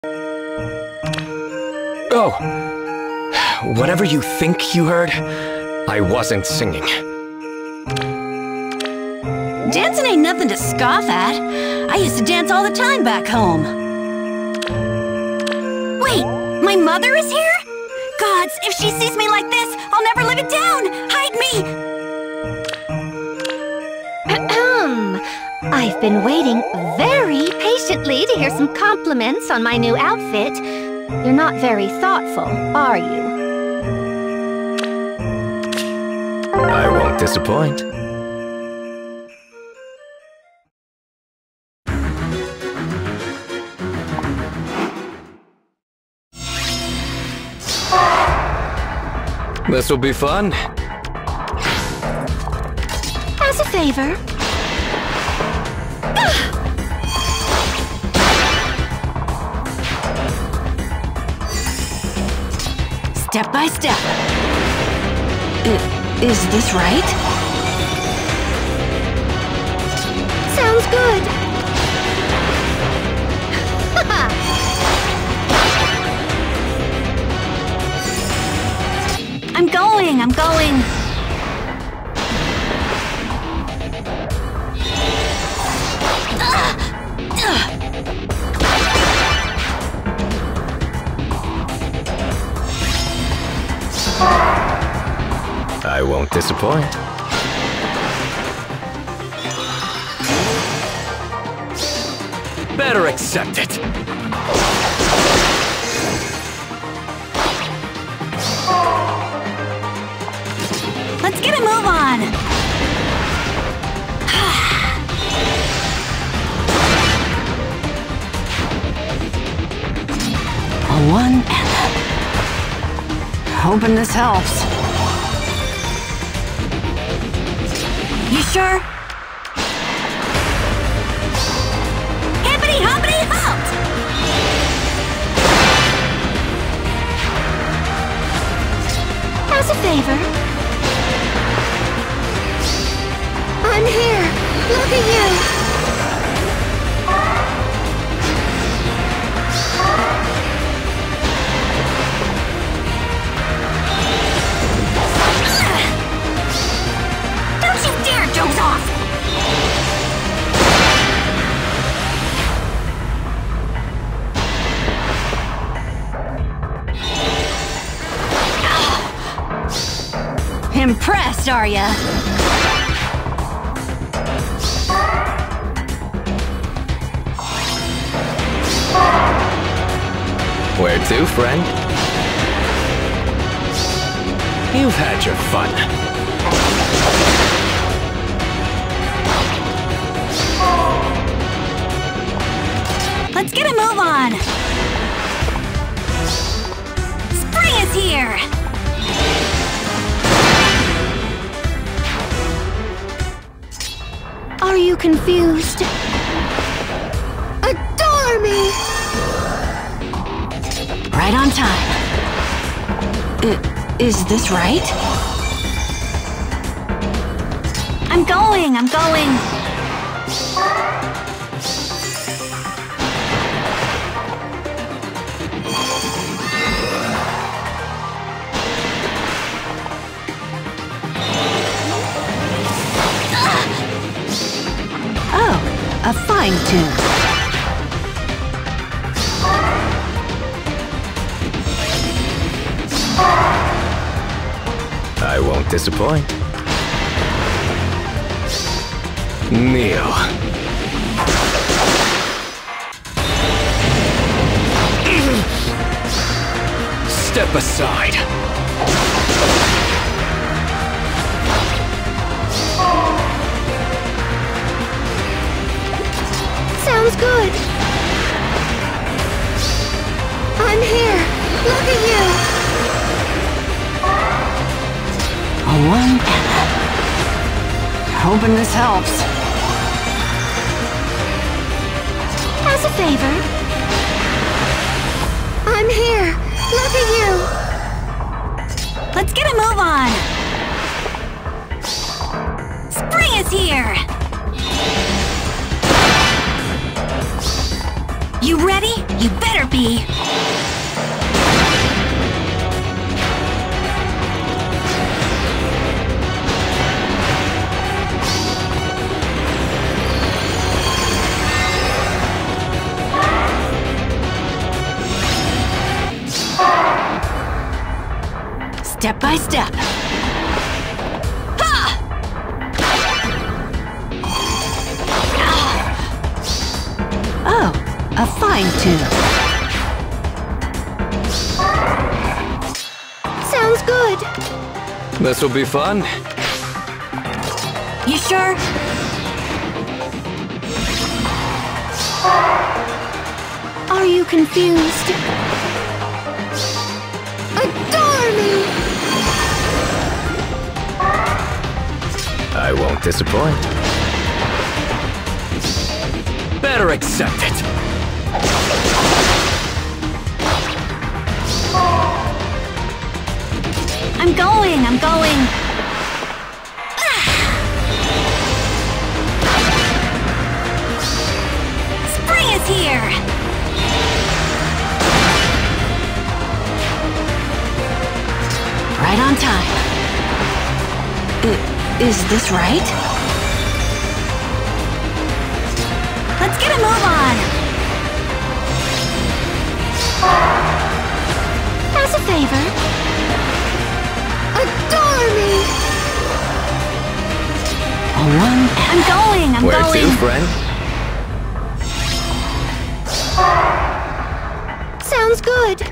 Oh, whatever you think you heard, I wasn't singing. Dancing ain't nothing to scoff at. I used to dance all the time back home. Wait, my mother is here? Gods, if she sees me like this, I'll never live it down! Hide me! I've been waiting very patiently to hear some compliments on my new outfit. You're not very thoughtful, are you? I won't disappoint. This'll be fun. As a favor. Step by step. Is this right? Sounds good. I'm going. I won't disappoint. Better accept it. Let's get a move on. A one and hoping this helps. You sure? Hippity hoppity halt! As a favor. I'm here. Look at you. Don't you dare doze off! Impressed, are ya? Where to, friend? You've had your fun. Let's get a move on! Spring is here! Are you confused? Adore me! Right on time. Is this right? I'm going. Oh, a fine tune. I won't disappoint. Kneel. Step aside. Sounds good. I'm here. Look at you. A one and hoping this helps. As a favor. I'm here. Look at you. Let's get a move on. Spring is here. You ready? You better be. Step by step. Ha! Oh, a fine tune. Sounds good. This'll be fun. You sure? Are you confused? Adore me! I won't disappoint. Better accept it. I'm going. Spring is here! Right on time. Is this right? Let's get a move on! As a favor. Adore me! I'm going. Where to, friend? Sounds good.